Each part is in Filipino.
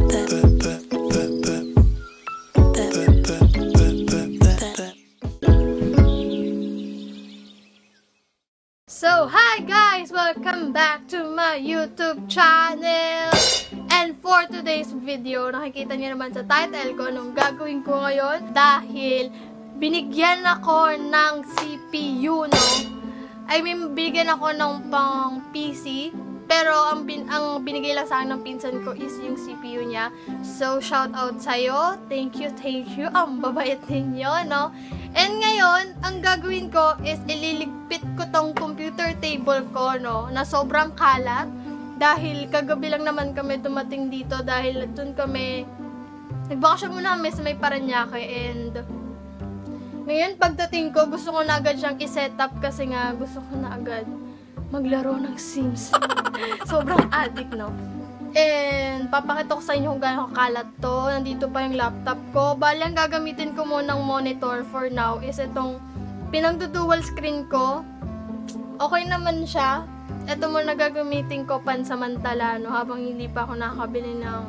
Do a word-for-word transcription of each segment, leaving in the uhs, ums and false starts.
So, hi guys! Welcome back to my YouTube channel! And for today's video, nakikita niyo naman sa title ko anong gagawin ko ngayon dahil binigyan ako ng C P U, no? I mean, binigyan ako ng pang P C, pero ang, bin ang binigay lang sa akin ng pinsan ko is yung C P U niya. So, shout out sa'yo. Thank you, thank you. Ang babait ninyo, no? And ngayon, ang gagawin ko is ililigpit ko tong computer table ko, no, na sobrang kalat. Dahil kagabi lang naman kami dumating dito dahil dun kami, nagbakasyon muna kami sa may Paranaque. And ngayon, pagdating ko, gusto ko na agad siyang iset up kasi nga gusto ko na agad maglaro ng Sims. Sobrang addict, no? And papakita ko sa inyo kung gaano kakalat to. Nandito pa yung laptop ko. Bali, ang gagamitin ko munang monitor for now is itong pinagdudual screen ko. Okay naman siya. Ito muna gagamitin ko pansamantala, no, habang hindi pa ako nakakabili ng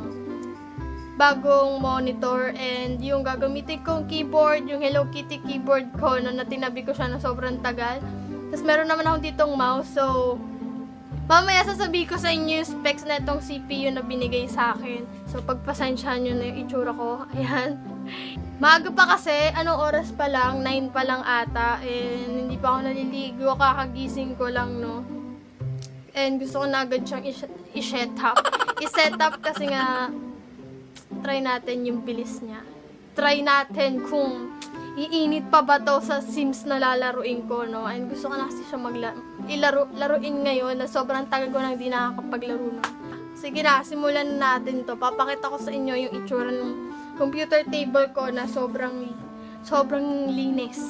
bagong monitor. And yung gagamitin kong keyboard, yung Hello Kitty keyboard ko, no, na tinabi ko siya na sobrang tagal. Tapos meron naman ako ditong mouse. So, mamaya sasabihin ko sa inyo yung specs na itong C P U na binigay sa akin. So, pagpasensyahan nyo na yung itsura ko. Ayan. Maaga pa kasi. Anong oras pa lang? nine pa lang ata. And hindi pa ako naliligo. Kakagising ko lang, no? And gusto ko na agad siyang i-set up. I-set up kasi nga try natin yung bilis niya. Try natin kung iinit pa ba to sa Sims na lalaruin ko, no? And gusto ko na kasi siya maglaro. Ilaro, laruin ngayon na sobrang tagal ko nang di nakakapaglaro, no? Sige na, simulan na natin to. Papakita ko sa inyo yung itsura ng computer table ko na sobrang sobrang linis.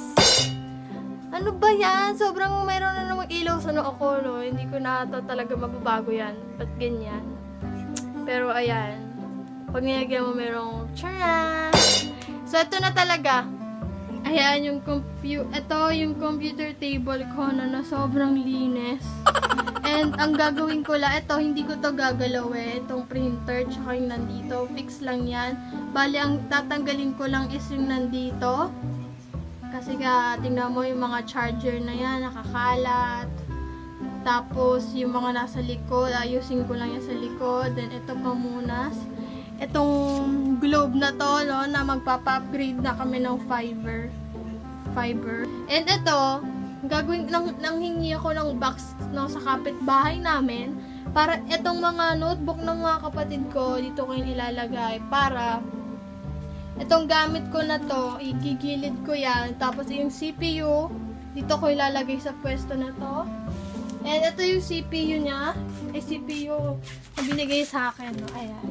Ano ba yan? Sobrang mayroon na namang ilaw sa noo ko, no? Hindi ko na ito talaga mababago yan. Ba't ganyan? Pero ayan, pag nilagyan mo merong tcharan! So ito na talaga. Ayan, yung compu ito yung computer table ko na, na sobrang linis. And ang gagawin ko lang, ito, hindi ko to gagalawin. Itong printer, tsaka yung nandito. Fix lang yan. Bali, ang tatanggalin ko lang is yung nandito. Kasi nga, tingnan mo yung mga charger na yan, nakakalat. Tapos, yung mga nasa likod, ayusin ko lang yan sa likod. Then, ito pamunas. Itong globe na to, no, na magpapa-upgrade na kami ng fiber. Fiber. And ito, gagawin, nang, nanghingi ako ng box, no, sa kapitbahay namin. Para itong mga notebook ng mga kapatid ko, dito ko yung ilalagay. Para, itong gamit ko na to, igigilid ko yan. Tapos yung C P U, dito ko ilalagay sa pwesto na to. And ito yung C P U niya. Ay, C P U na binigay sa akin, no. Ayan.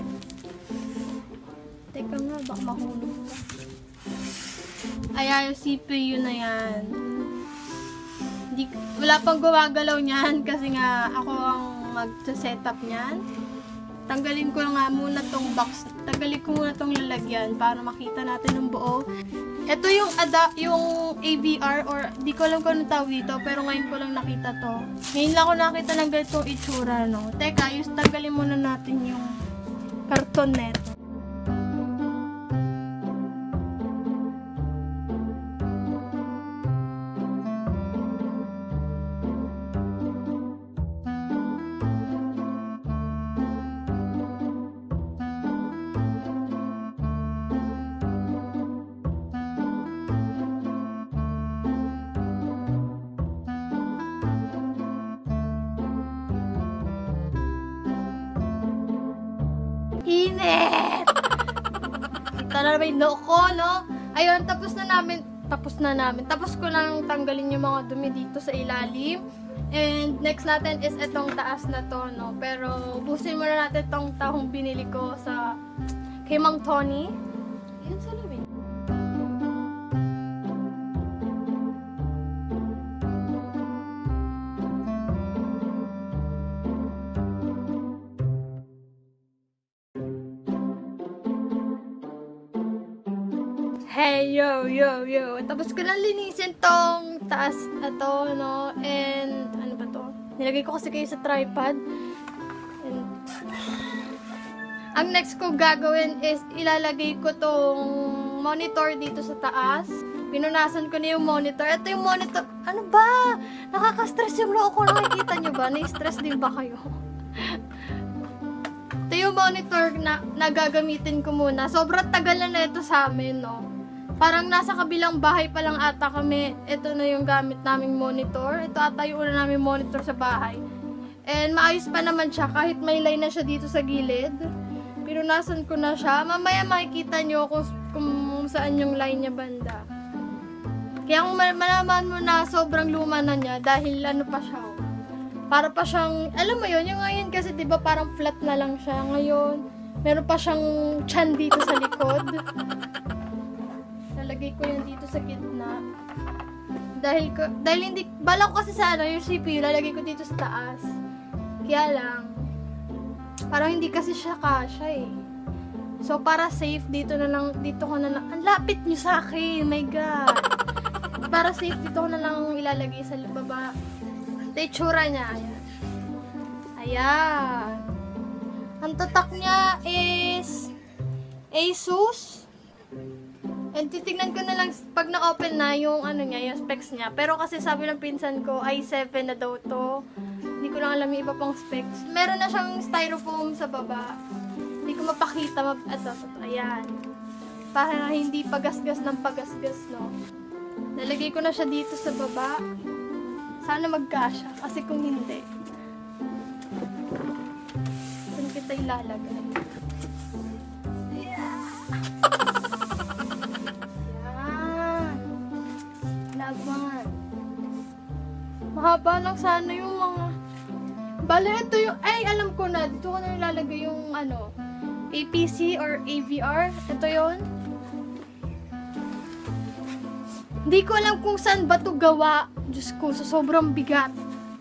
Teka nga, baka mahulog na. Ayan, yung C P U na yan. Di, wala pang gumagalaw niyan kasi nga ako ang mag-setup niyan. Tanggalin ko nga muna tong box. Tanggalin ko muna tong lalagyan para makita natin yung buo. Ito yung ada yung A V R or di ko alam kung anong tawag dito, pero ngayon ko lang nakita to. Ngayon lang ako nakita ng ganitong itsura, no. Teka, yung tanggalin muna natin yung karton neto. Init! Kita na naman yung noo ko, no? Ayun, tapos na namin, tapos na namin. Tapos ko lang tanggalin yung mga dumi dito sa ilalim. And next natin is itong taas na to, no? Pero, busin muna natin itong tahong binili ko sa kay Mang Tony. Yan sa labing. Hey, yo, yo, yo. Tapos ko lang linisin tong taas na to, no? And, ano ba to? Nilagay ko kasi kayo sa tripod. And, Ang next ko gagawin is ilalagay ko tong monitor dito sa taas. Pinunasan ko na yung monitor. Ito yung monitor. Ano ba? Nakaka-stress yung loo ko. Nakikita nyo ba? Na-stress din ba kayo? Ito yung monitor na nagagamitin ko muna. Sobrang tagal na na ito sa amin, no? Parang nasa kabilang bahay pa lang ata kami. Ito na yung gamit naming monitor. Ito ata yung una naming monitor sa bahay. And maayos pa naman siya kahit may line na siya dito sa gilid. Pinunasan ko na siya. Mamaya makikita nyo kung, kung saan yung line niya banda. Kaya kung malaman mo na sobrang luma na niya dahil ano pa siya. Para pa siyang, alam mo yun, yung ngayon kasi diba parang flat na lang siya. Ngayon, meron pa siyang chan dito sa likod. Nalagay ko yan dito sa gitna. Dahil, ko, dahil hindi, bala ko kasi sa ano, yung C P U, lalagay ko dito sa taas. Kaya lang, parang hindi kasi siya kasya eh. So, para safe, dito na lang, dito ko na lang, ang lapit nyo sa akin, my God. Para safe, dito ko na lang ilalagay sa baba. Ito yung tsura niya, ayan. Ayan. Ang tatak niya is Asus. And titignan ko na lang pag na-open na yung ano niya, yung specs niya. Pero kasi sabi ng pinsan ko, i seven na daw to. Hindi ko lang alam yung iba pang specs. Meron na siyang styrofoam sa baba. Hindi ko mapakita. Map ito, ito, ayan. Para hindi pagasgas ng pagasgas, no? Nalagay ko na siya dito sa baba. Sana magkasya. Kasi kung hindi, saan kita ilalagay? Yeah. Ayan. Laban. Mahaba lang sana yung mga bale, ito yung, ay, alam ko na, dito ko na nilalagay yung, ano, A P C or A V R. Ito yon. Hindi ko alam kung saan ba ito gawa. Diyos ko, so sobrang bigat.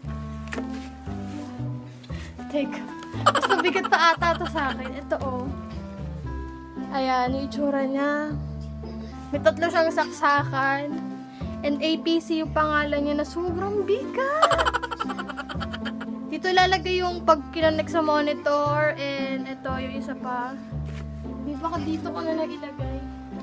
Teka. Basta bigat pa ata ito sa akin. Ito, oh. Ayan, yung itsura niya. May tatlo siyang saksakan. And A P C yung pangalan niya na sobrang bigat. Dito ilalagay yung pag kinonek sa monitor, and ito yung isa pa. May baka dito ko na nagilagay.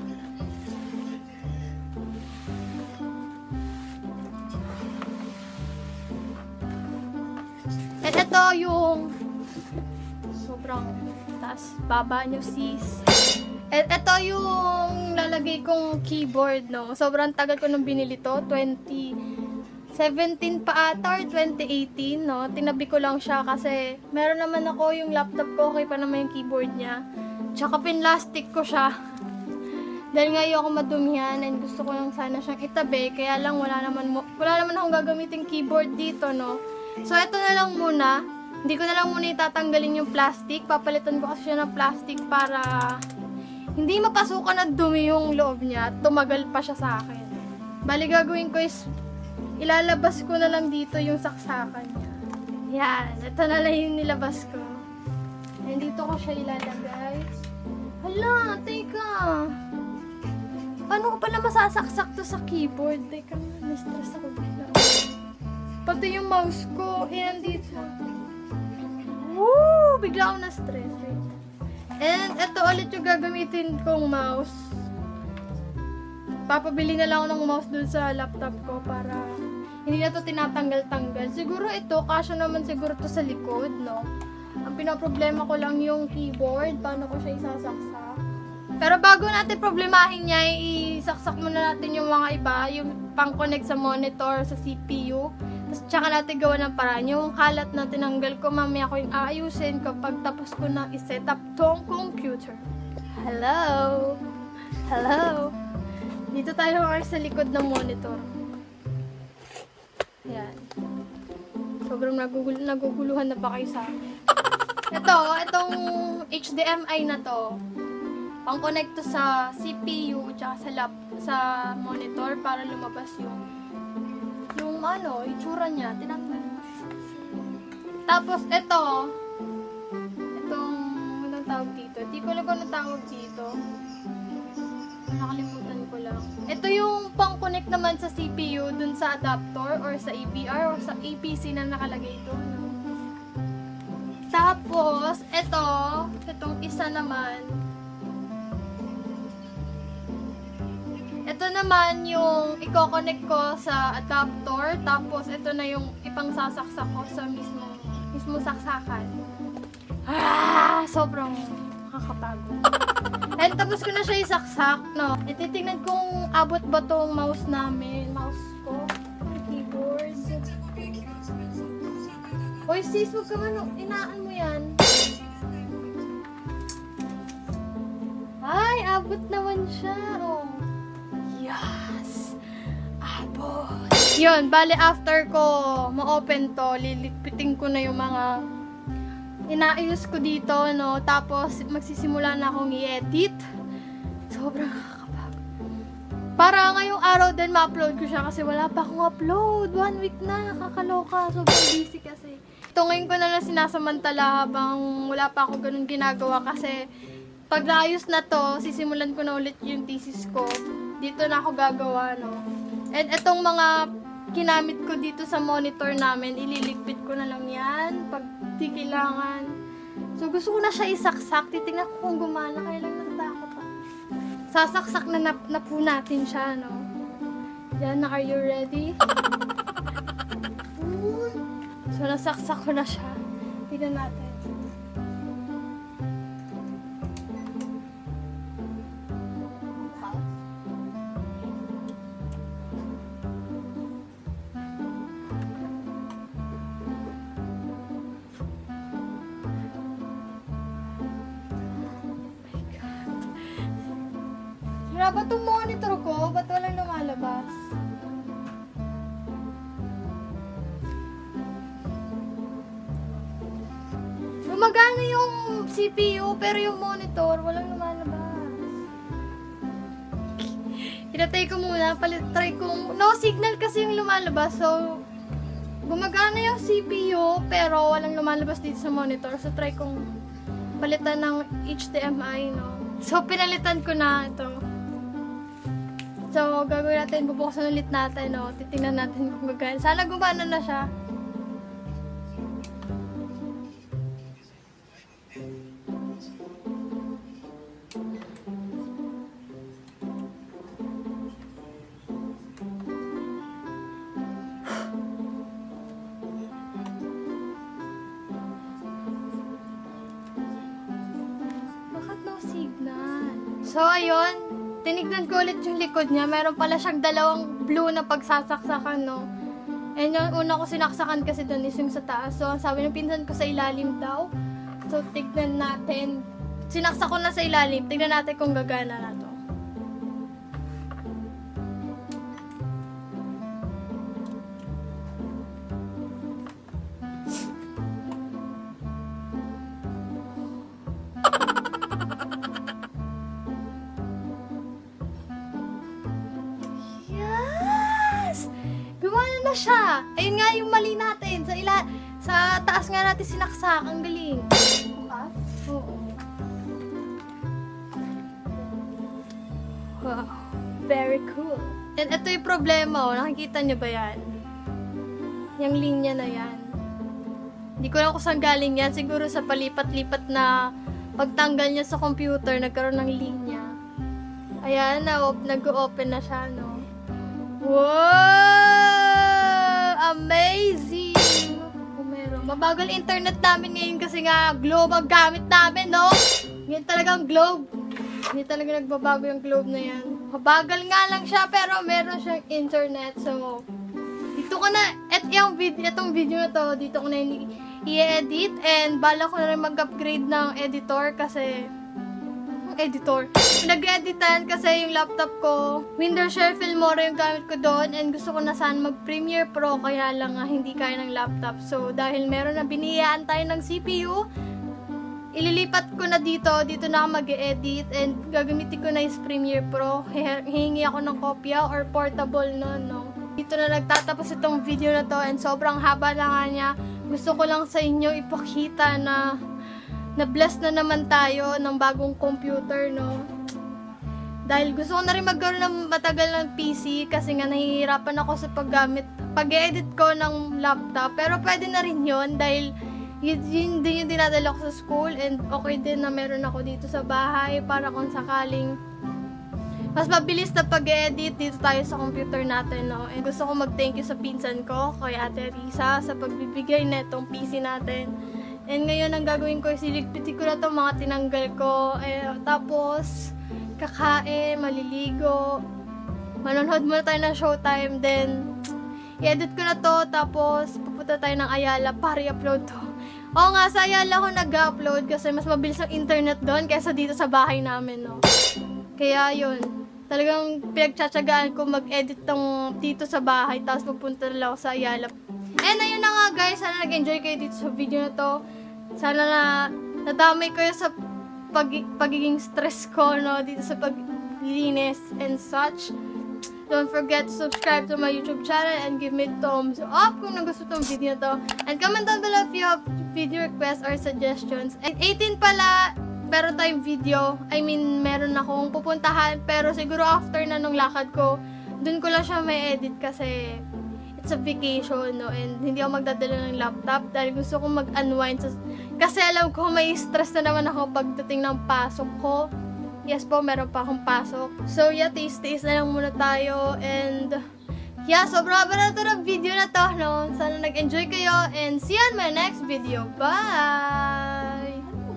And ito yung sobrang taas, baba nyo sis. And ito yung lalagay kong keyboard, no. Sobrang tagal ko nung binili to, twenty seventeen pa ata or twenty eighteen, no? Tinabi ko lang siya kasi meron naman ako yung laptop ko, okay pa naman yung keyboard niya. Tsaka pinlastic ko siya. Dahil nga ayoko madumihan and gusto ko lang sana siyang itabi, kaya lang wala naman, wala naman akong gagamitin keyboard dito, no? So, ito na lang muna. Hindi ko na lang muna itatanggalin yung plastic. Papalitan ko kasi siya ng plastic para hindi mapasukan at dumi yung loob niya at tumagal pa siya sa akin. Bali, gagawin ko is ilalabas ko na lang dito yung saksakan niya. Yan. Ito na lang yung nilabas ko. And dito ko siya ilalagay. Hala, teka. Paano ko pala masasaksak to sa keyboard? Teka, na-stress ako bigla. Pati yung mouse ko, yan dito. Woo! Bigla ako na-stress. And ito ulit yung gagamitin kong mouse. Papabili na lang ako ng mouse dun sa laptop ko para hindi na to tinatanggal-tanggal. Siguro ito, kasya naman siguro to sa likod, no? Ang pinaproblema ko lang yung keyboard, paano ko siya isasaksak. Pero bago natin problemahin niya, isaksak muna natin yung mga iba, yung pang-connect sa monitor, sa C P U. Tapos tsaka natin gawa ng paraan. Yung kalat na tinanggal ko, mamaya ko yung aayusin kapag tapos ko na iset up tong computer. Hello! Hello! Dito tayo sa likod ng monitor. Ayan. Sobrang nagugul naguguluhan na pa kayo sa akin. Ito, itong H D M I na to, pang-connect to sa C P U tsaka sa lap, sa monitor para lumabas yung yung ano, itsura niya, tinanggal. Tapos ito, itong anong tawag dito? Hindi ko alam kung anong tawag dito. Nakalimutan ko lang. Ito yung pang-connect naman sa C P U dun sa adapter or sa A V R or sa A P C na nakalagay doon. Tapos, ito, itong isa naman, ito naman yung i-connect ko sa adapter. Tapos, ito na yung ipang sasaksak ko sa mismo, mismo saksakan. Ah! Sobrang nakakapagod. And tapos ko na siya isaksak, no? Ititingnan kung abot ba tong mouse namin. Mouse ko. Keyboard. Oy, sis, huwag ka man, inaan mo yan. Ay, abot naman siya. Oh. Yes! Abot. Yun, bali after ko ma-open to, lilipitin ko na yung mga inaayos ko dito, no? Tapos, magsisimula na akong i-edit. Sobrang nakakapagod. Para ngayong araw din ma-upload ko siya kasi wala pa akong upload. One week na, kakaloka. Sobrang busy kasi. Ito ngayon ko na lang sinasamantala habang wala pa ako ganun ginagawa kasi pag naayos na to, sisimulan ko na ulit yung thesis ko. Dito na ako gagawa, no? And itong mga ginamit ko dito sa monitor namin, ililigpit ko na lang yan pag di kailangan. So, gusto ko na siya isaksak. Titignan ko kung gumana. Kaya lang natatakot ako. Sasaksak na, na, na po natin siya, no? Yan, are you ready? So, nasaksak ko na siya. Tignan natin. Sira ba itong monitor ko? Ba't walang lumalabas? Gumagana yung C P U, pero yung monitor, walang lumalabas. Pinatay ko muna, palit, try ko. No signal kasi yung lumalabas, so gumagana yung C P U, pero walang lumalabas dito sa monitor. So, try kong palitan ng H D M I, no? So, pinalitan ko na ito. So, gagawin natin, bubuksan ulit natin, no? Titingnan natin kung gagawin. Sana gumana na siya. Bakit no signal? So, ayun. Tinignan ko ulit yung likod niya. Meron pala siyang dalawang blue na pagsasaksakan, no? And yung una ko sinaksakan kasi doon is yung sa taas. So, sabi ng pinsan ko sa ilalim daw. So, tignan natin. Sinaksak ko na sa ilalim. Tignan natin kung gagana na to. Na siya. Ayun nga yung mali natin. Sa ila sa taas nga natin sinaksak. Ang galing. Bukas? Oo. Wow. Very cool. And ito yung problema. Oh. Nakikita nyo ba yan? Yung linya na yan. Hindi ko lang kung saan galing yan. Siguro sa palipat-lipat na pagtanggal niya sa computer, nagkaroon ng linya. Ayan, nag-open na siya, no? Wow! Amazing! Oh, meron. Mabagal internet namin ngayon kasi nga Globe ang gamit namin, no? Ngayon talagang Globe. Hindi talaga nagbabago yung Globe na yan. Mabagal nga lang siya pero meron siyang internet. So, dito ko na, et yung video, itong video na to, dito ko na i-edit and bala ko na rin mag-upgrade ng editor kasi editor. Nag-editan kasi yung laptop ko, Wondershare Filmora yung gamit ko doon and gusto ko na sana mag-Premiere Pro kaya lang nga hindi kaya ng laptop. So, dahil meron na biniyaan tayo ng C P U, ililipat ko na dito. Dito na ako mag-edit and gagamitin ko na yung Premiere Pro. Hihingi ako ng kopya or portable no, no. Dito na nagtatapos itong video na to and sobrang haba na nga niya. Gusto ko lang sa inyo ipakita na na-bless na naman tayo ng bagong computer, no? Dahil gusto ko na rin magkaroon ng matagal ng P C kasi nga nahihirapan ako sa paggamit, pag-edit ko ng laptop. Pero pwede na rin yun dahil yun, yun din yung dinadala ko sa school, and okay din na meron ako dito sa bahay para kung sakaling mas mabilis na pag-edit dito tayo sa computer natin, no? And gusto ko mag-thank you sa pinsan ko, kay Ate Risa, sa pagbibigay na itong P C natin. And ngayon, ang gagawin ko, siligpitin ko na itong mga tinanggal ko. Eh, tapos, kakain, maliligo, manonood muna tayo ng Showtime, then, i-edit ko na to, tapos, pupunta tayo ng Ayala para i-upload to. Oo nga, sa Ayala ko nag-upload kasi mas mabilis ang internet doon kaysa dito sa bahay namin, no? Kaya, yun. Talagang pinagtsatsagaan ko mag-edit tong dito sa bahay, tapos pupunta na lang ako sa Ayala. And ayun na nga guys, sana nag-enjoy kayo dito sa video na to. Sana na nadamay kayo sa pag pagiging stress ko, no, dito sa paglinis and such. Don't forget to subscribe to my YouTube channel and give me thumbs up kung nagustuhan tong video na to. And comment down below if you have video requests or suggestions. And eighteen pala, meron tayong video. I mean, meron akong pupuntahan. Pero siguro after na nung lakad ko, dun ko lang siya may edit kasi it's a vacation, no? And hindi ako magdadala ng laptop dahil gusto kong mag-unwind. Kasi alam ko may stress na naman ako pagdating ng pasok ko. Yes po, meron pa akong pasok. So yeah, taste-taste na lang muna tayo. And yeah, sobrang haba na ito ng video na to, no? Sana nag-enjoy kayo and see you on my next video. Bye!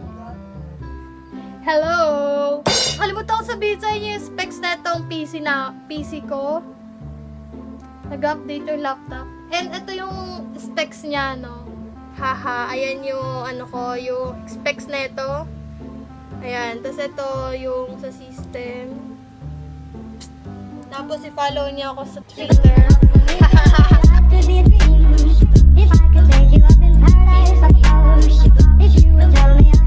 Hello! Kalimutan ko sabihin sa inyo yung specs na itong P C na P C ko. Nag-update yung laptop. And ito yung specs niya, no? Haha, ayan yung ano ko, yung specs na ito. Ayan, tapos ito yung sa system. Tapos i-follow niyo ako sa Twitter. If I could take you up in paradise, if you would tell me